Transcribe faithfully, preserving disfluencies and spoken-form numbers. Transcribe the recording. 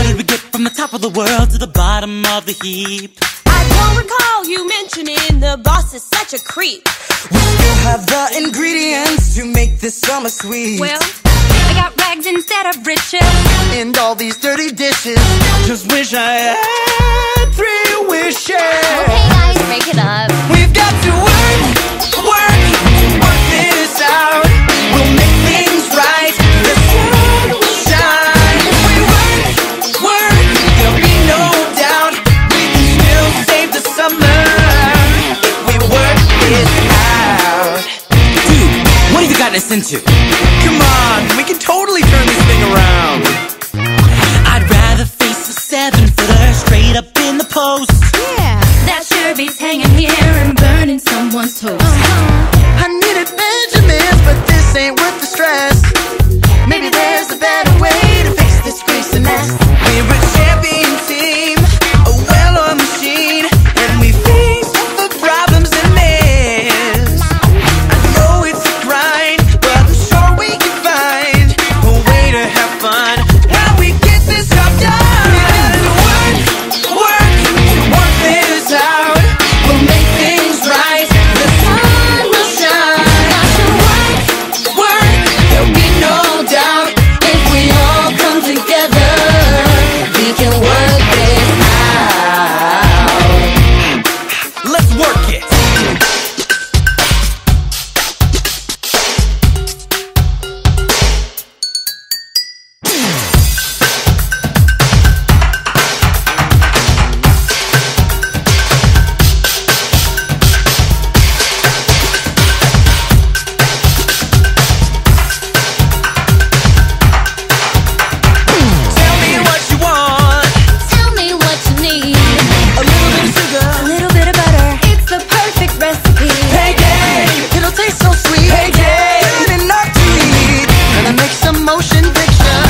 did we get from the top of the world to the bottom of the heap? I don't recall you mentioning the boss is such a creep. We still have the ingredients to make this summer sweet. Well, I got rags instead of riches, and all these dirty dishes. Just wish I had three wishes. okay guys, break it up. We've got to work, work, work this out. We'll make things right. The sun will shine. If we work, work, there'll be no doubt. We can still save the summer if we work this out. Dude, what have you gotten us into? Come on, we can totally turn this thing around. I'd rather face a seven-footer straight up in the post. Yeah, that sure beats hanging here and burning someone's toast. Uh-huh. I needed Benjamins, but this ain't worth the stress. Maybe there's a better way to fix this greasy mess. We're a champion team, a well-oiled machine, and we face the problems and mess. I know it's a grind, but I'm sure we can find a way to have fun while we get this job done. We gotta work, work, work this out. We'll make things right. The sun will shine. Got to work, work. There'll be no doubt if we all come together, we can work this out. Let's work it. Tell me what you want. Tell me what you need. A little bit of sugar. A little bit of butter. It's the perfect recipe. Payday, it'll taste so sweet. Payday, good enough to eat. Gonna make some motion pictures.